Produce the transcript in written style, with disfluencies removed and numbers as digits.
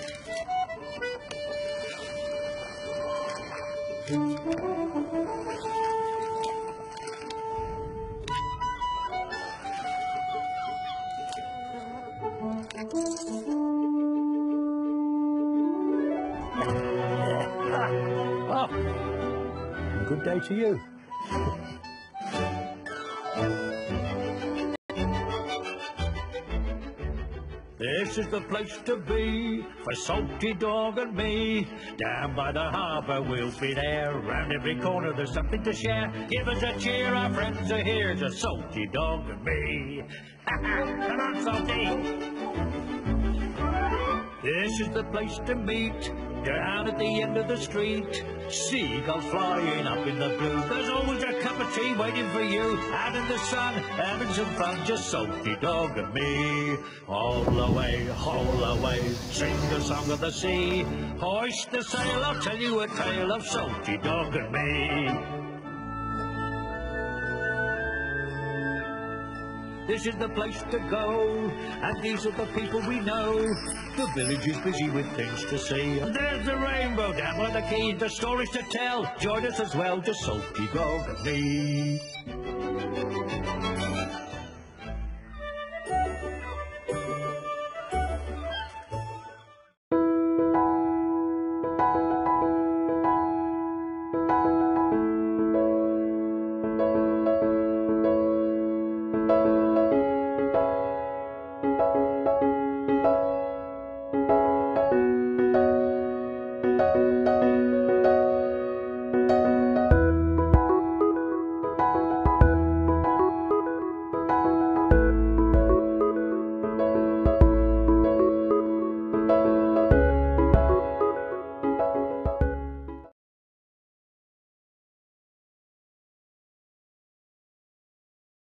Oh, good day to you. This is the place to be for Salty Dog and me. Down by the harbour we'll be there. Round every corner there's something to share. Give us a cheer, our friends are here. Just Salty Dog and me. Come on, Salty. This is the place to meet. Down at the end of the street. Seagulls flying up in the blue. There's always a cup of tea waiting for you. Out in the sun, having some fun. Just Salty Dog and me. All away, sing the song of the sea. Hoist the sail, I'll tell you a tale of Salty Dog and me. This is the place to go, and these are the people we know. The village is busy with things to see. And there's the rainbow down by the quay, the stories to tell. Join us as well, just Salty Dog and me.